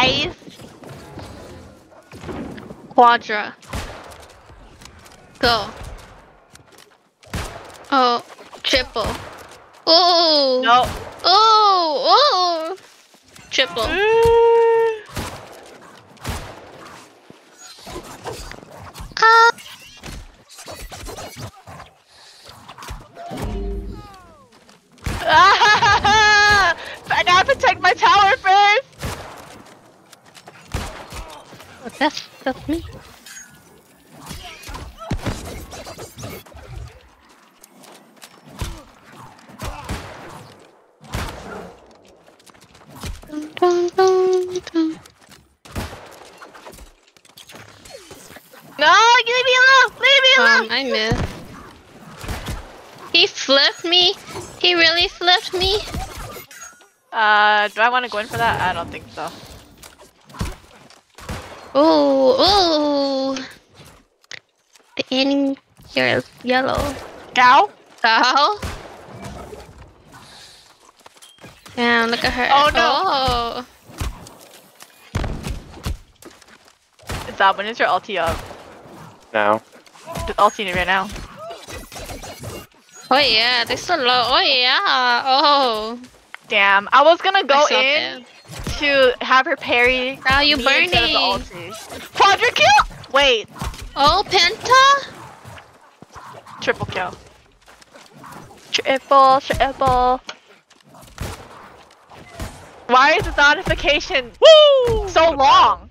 guys. Quadra. Go. Oh, triple. Oh. No. Oh. Triple. I gotta protect my tower first. That's me. No, leave me alone. Leave me alone. I missed. He flipped me. He really flipped me. Do I want to go in for that? I don't think so. Oh. The ending here is yellow. Cow? Cow? Damn, look at her. Oh no. Oh. When is your ulti up? Now. Just ulti it right now. Oh yeah, they're so low. Oh yeah. Oh. Damn, I was gonna go I in to have her parry. Now you me burning. instead of the ulti. Quadra kill! Wait. Oh, Penta? Triple kill. Triple. Why is the notification so long?